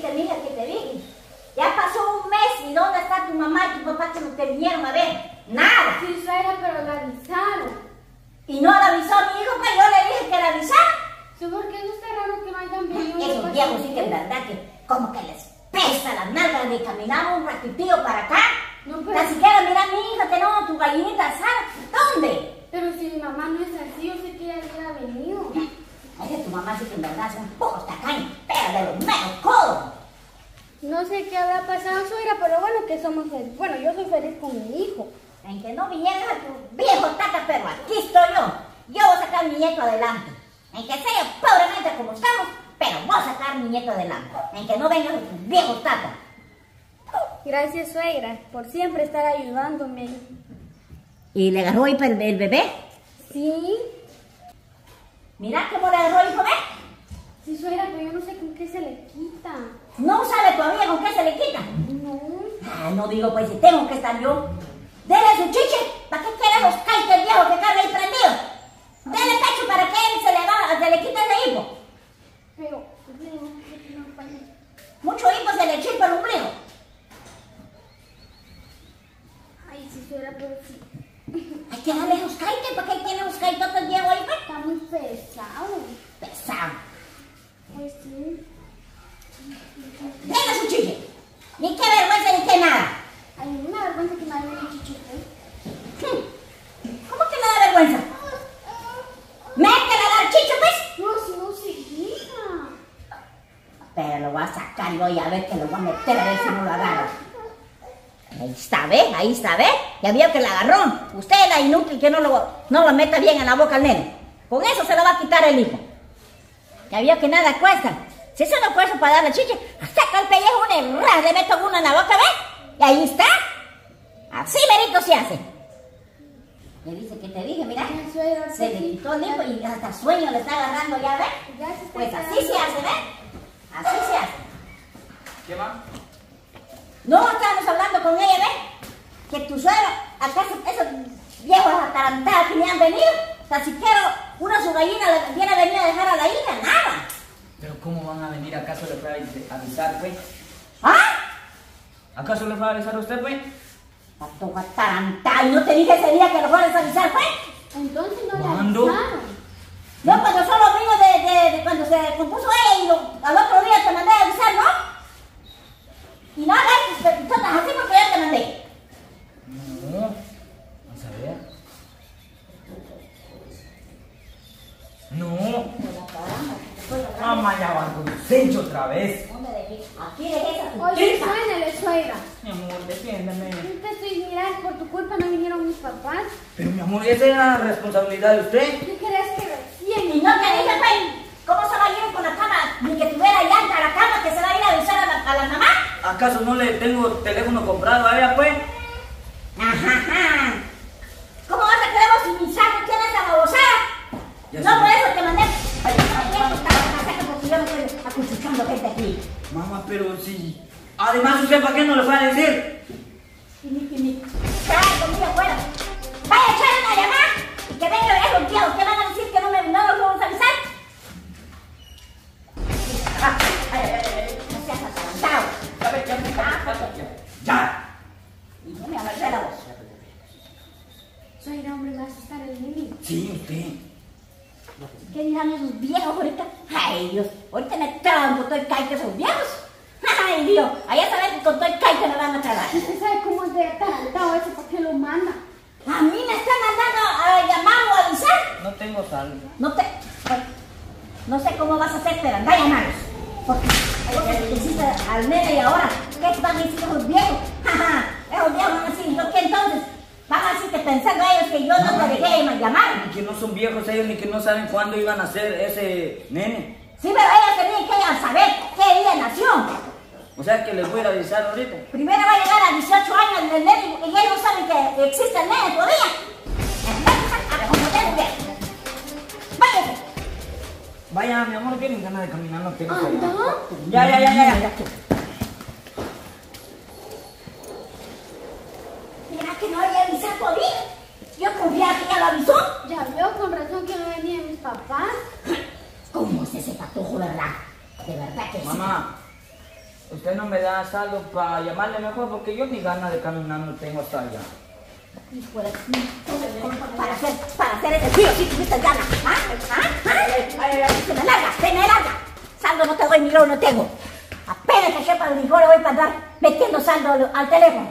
viste, mija, que te dije. Ya pasó un mes y ¿dónde está tu mamá y tu papá que no te vinieron a ver? Nada. Sí, suegra, pero la avisaron. Y no la avisó mi hijo, pues yo le dije que la avisara. Sí, porque eso está raro que no hayan venido. Esos viejos sí que en verdad que como que les pesa las nalgas de caminar un ratitillo para acá. No, pero... Ni siquiera mira a mi hija que no, tu gallinita asada. ¿Dónde? Pero si mi mamá no es así, yo sé que ella hubiera venido. Es que tu mamá sí que en verdad es un poco tacaña, pero de los menos codos. No sé qué habrá pasado, suegra, pero bueno, que somos felices. Bueno, yo soy feliz con mi hijo. En que no vinieras a tu viejo tata, pero aquí estoy yo. Yo voy a sacar a mi nieto adelante. En que sea pobremente como estamos, pero voy a sacar a mi nieto adelante. En que no vengas a tu viejo tata. Gracias, suegra, por siempre estar ayudándome. ¿Y le agarró el bebé? Sí. Mira cómo le agarró el bebé. Sí, suegra, pero yo no sé con qué se le quita. ¿No sabe todavía con qué se le quita? No. Ah, no digo, pues si tengo que estar yo. Dele su chiche. ¿Para qué quiere los caites viejos que carga ahí prendido? Dele pecho para que él se le quite ese hipo. Pero, Mucho hipo se le chispa el ombligo. ay, sí, suegra, pero sí. Hay que darle los caites. ¿Para qué tiene los caitotes viejos ahí? Pues? Está muy pesado. Pesado. Pues sí. Dele su chiche. Ni qué vergüenza ni qué nada. Ay, no me da vergüenza que me hagan el chichito. ¿Cómo que me da vergüenza? ¡Métela a dar chicho, pues! No, si no se deja. Pero lo voy a sacar yo y a ver que lo voy a meter a ver si no lo agarro. Ahí está, ¿ve? Ahí está, ¿ve? Ya vio que la agarró. Usted es la inútil que no lo meta bien en la boca al nene. Con eso se lo va a quitar el hijo. Ya vio que nada cuesta. Si eso no cuesta para darle chiche, saca el pellejo un ras, le meto uno en la boca, ¿ve? Y ahí está. Así merito se hace. Le dice que te dije, mira, Ya, suegra, se le quitó el hijo y hasta sueño le está agarrando ya, ¿ve? Ya se está Pues así quedando. se hace, ¿ve? Así se hace. ¿Qué más? No, estábamos hablando con ella, ¿ve? Que tu suegra, acaso esos viejos atarantados que me han venido, tan siquiera una su gallina le viene a venir a dejar a la hija, nada. ¿Pero cómo van a venir? ¿Acaso le fue a avisar, pues? ¿Ah? ¿Acaso le fue a avisar a usted, pues? Tanto atarantado, y no te dije ese día que lo fueras a avisar, pues. Entonces no le ¿Cuándo? avisaron. No, cuando solo vino de cuando se compuso ella y al otro día te mandé a avisar, ¿no? Y no hagas todas así porque ya te mandé. No. Vamos a ver. No. Mamá, ya va con Sencho otra vez. ¿Dónde dejé? Aquí dejé esa tu Oye, chica. suénele, suegra. Mi amor, defiéndeme. Yo te estoy mirando, por tu culpa no vinieron mis papás. Pero mi amor, esa es la responsabilidad de usted. ¿Qué crees que recién? Y no te dije, pues, ¿cómo se va a ir con la cama? Ni que tuviera llanta a la cama que se va a ir a avisar a la mamá. ¿Acaso no le tengo teléfono comprado a ella, pues? Ajá. ¿Cómo vas a creer vos si ni sabes quién es la babosada? Ya No, sé. por eso te mandé. Porque yo no estoy acuchuchando gente aquí. Mamá, pero sí. Además, ¿usted para qué no le fue a decir? Trae comida afuera. Vaya a echar una llamada y que vengan esos viejos que van a decir que no los vamos a avisar. No seas atarantado. ¡Ya! Y no me amarré la voz. Suegra, hombre, me va a asustar el niño. Sí, usted. ¿Qué dirán esos viejos ahorita? Ay, Dios, ahorita me traban con todo el caite esos viejos. Ay, Dios, allá saben que con todo el caite me van a tragar. ¿Usted sabe cómo es de atarantado ese? ¿Por qué lo manda? A mí me están mandando a llamar o a avisar. No tengo sal. No sé cómo vas a hacer, pero anda a llamarlos. Porque le hiciste al nene y ahora, ¿qué van a decir esos viejos? Esos viejos van a decir, ¿yo qué entonces? Van a decir que pensando ellos que yo no te dejé llamar. Ni que no son viejos ellos, ni que no saben cuándo iban a hacer ese nene. Sí, pero ellos tenían que saber qué día nació. O sea que les voy a ir a avisar ahorita. Primero va a llegar a 18 años el nene y ellos no saben que existe el nene todavía. Váyase. Vaya, mi amor, tienen ganas de caminar, no tengo que ¿Anda? Ya. Mira que no había avisado todavía. Yo confiaba que ya lo avisó. Ya vio con razón que no venían mis papás. ¿Cómo es ese patojo, verdad? De verdad que sí. Mamá, Usted no me da saldo para llamarle mejor porque yo ni ganas de caminar no tengo hasta allá. Para hacer ese frío, si tuviste ganas. Se me larga. Saldo no te doy, ni yo no tengo. Apenas que sepa el frijol voy para andar metiendo saldo al teléfono.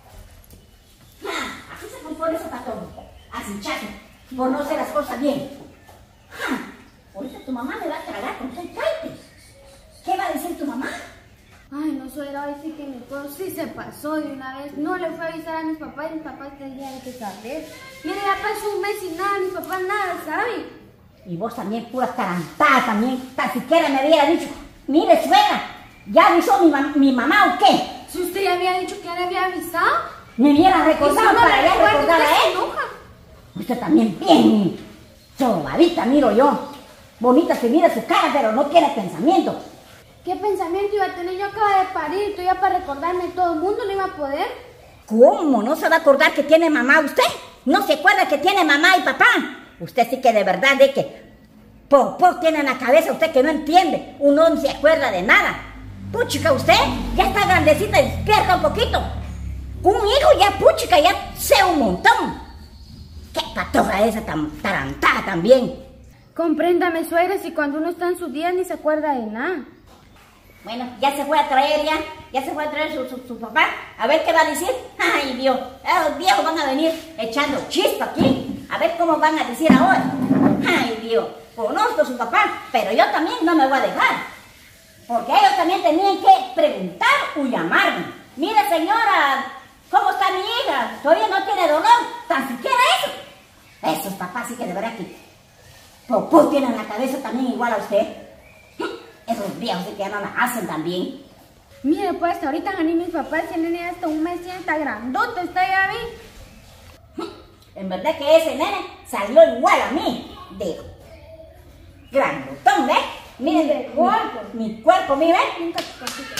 Así se compone ese patrón. Así chato, por no hacer las cosas bien. Ahorita tu mamá me va a tragar con seis caites. ¿Qué va a decir tu mamá? Ay, no, suegra, hoy sí que mi esposo sí se pasó de una vez. No le fue a avisar a mis papás y mis papás tendrían que saber. Mire, ya pasó un mes y nada, mis papás nada saben. Y vos también, pura tarantada también. Tan siquiera me hubiera dicho, mire, suegra, ¿ya avisó mi mamá o qué? Si usted ya había dicho que ya le había avisado. Me hubiera recordado para ya recordar a él. él. Usted también bien sobadita, miro yo. Bonita se mira su cara, pero no tiene pensamiento. ¿Qué pensamiento iba a tener? Yo acabo de parir, tú ya para recordarme todo el mundo no iba a poder. ¿Cómo? ¿No se va a acordar que tiene mamá usted? ¿No se acuerda que tiene mamá y papá? Usted sí que de verdad de que popó tiene en la cabeza usted que no entiende. Uno no se acuerda de nada. Puchica, usted ya está grandecita y despierta un poquito. Un hijo ya, puchica, ya sé un montón. Qué patoja esa tan tarantada también. Compréndame, suegra, si cuando uno está en sus días ni se acuerda de nada. Bueno, ya se fue a traer ya se fue a traer su papá. A ver qué va a decir. Ay, Dios, los viejos van a venir echando chispa aquí. A ver cómo van a decir ahora. Ay, Dios, conozco a su papá, pero yo también no me voy a dejar. Porque ellos también tenían que preguntar o llamarme. Mire, señora, ¿cómo está mi hija? Todavía no tiene dolor, tan siquiera eso. Esos papás sí que de verdad que popó tienen la cabeza también igual a usted. Esos viejos sí que ya no la hacen también. Mire, pues hasta ahorita gané mis papás, tienen hasta un mes y está grandote, está ya bien. En verdad que ese nene salió igual a mí, de grandotón, ¿ves? Miren, de gordo. Mi cuerpo, mire, Nunca te consigo.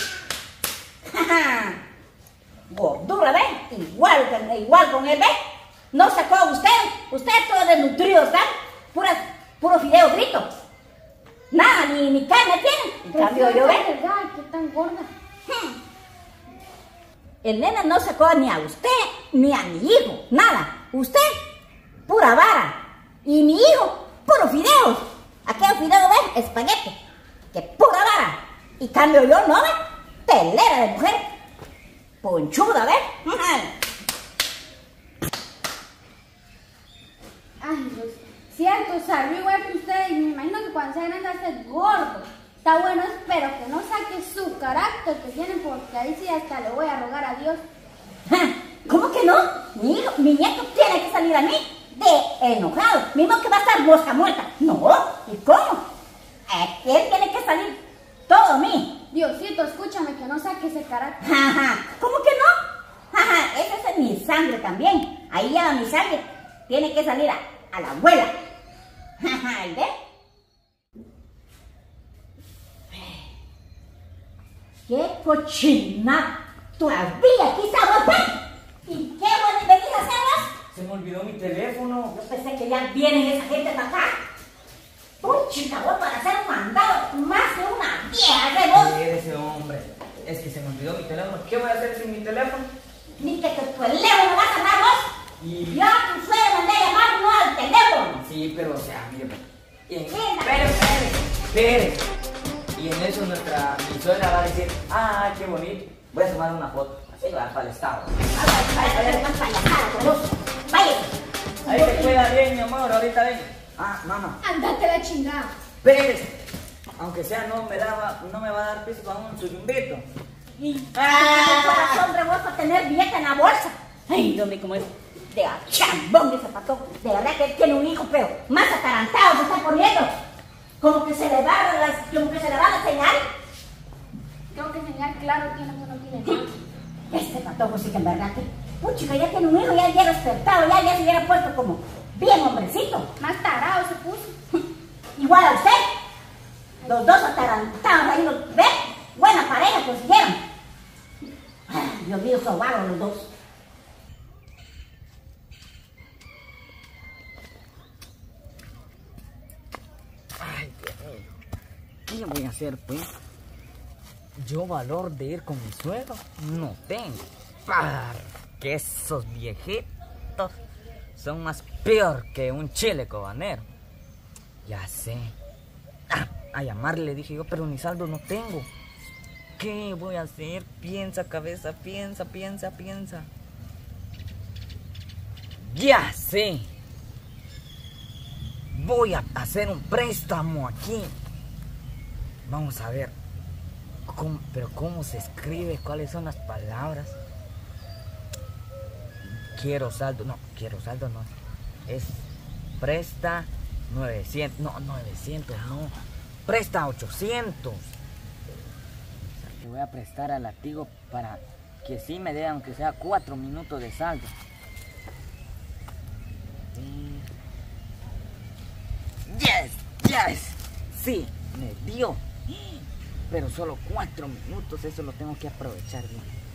gordura, ¿ves? Igual con él, ¿ves? No sacó usted todo desnutrido, ¿está? Puro fideo frito. Nada, ni carne tiene. En cambio yo, ¿ves? ¿Verdad? ¿Qué tan gorda? El nene no sacó ni a usted ni a mi hijo, nada. Usted, pura vara. Y mi hijo, puro fideos. Aquellos fideos, ¿ves? Espagueti. Que pura vara. Y cambio yo, ¿no ves? Telera de mujer. Ponchuda, ¿ves? Ay, Dios. Cierto, salió igual que usted y me imagino que cuando sea grande va a ser gordo. Está bueno, espero que no saque su carácter que tiene porque ahí sí hasta le voy a rogar a Dios. ¿Cómo que no? Mi nieto tiene que salir a mí de enojado. Mismo que va a estar mosca muerta. No, ¿y cómo? Él tiene que salir todo a mí. Diosito, escúchame que no saque ese carácter. ¿Cómo que no? Esa es mi sangre también. Ahí lleva mi sangre. Tiene que salir a la abuela. ¿Ves? ¡Qué cochina! ¿Todavía aquí está vos? ¿Y qué venís a hacer vos? Se me olvidó mi teléfono. Yo pensé que ya vienen esa gente para acá. Puchica, vos para hacer un mandado más de una vieja de vos. Ese hombre. Es que se me olvidó mi teléfono. ¿Qué voy a hacer sin mi teléfono? Ni que tu teléfono vas a dar vos. Y... yo a tu suegra mandé a llamar, no al teléfono. Sí, pero o sea, mire. Espere. Y en eso mi suegra va a decir, ah, qué bonito. Voy a tomar una foto. Así va para el estado. Vaya. Ahí te cuida bien, mi amor. Ahorita ven. Ah, mamá. Andate la chingada. Espérese. Aunque sea, no me va a dar piso para un suyumbito. Hombre, vos para tener billete en la bolsa. Ay, Dios mío, cómo es de chambón ese pato. De verdad que él tiene un hijo, pero más atarantado se está poniendo. Como que se le va la señal. Tengo que enseñar claro quién no tiene nada. Este patojo sí que en verdad que, puchica, ya tiene un hijo, ya había despertado, ya se hubiera puesto como bien hombrecito. Más tarado se puso. Igual a usted. Los dos atarantados ahí, ¿ves? Buena pareja consiguieron. Ay, Dios mío, sobaron los dos. Ay, Dios mío. ¿Qué voy a hacer, pues? yo valor de ir con mi suegro no tengo. Que esos viejitos son más peor que un chile cobanero. Ya sé. A llamarle dije yo, pero ni saldo no tengo. ¿Qué voy a hacer? Piensa, cabeza, piensa. Ya sé. Voy a hacer un préstamo aquí. Vamos a ver. Pero ¿cómo se escribe? ¿Cuáles son las palabras? Quiero saldo no. Es presta 900. No, 900 no. Presta 800. Le voy a prestar al Latigo para que sí me dé, aunque sea 4 minutos de saldo. Yes. Sí, me dio. Pero solo 4 minutos, eso lo tengo que aprovechar bien.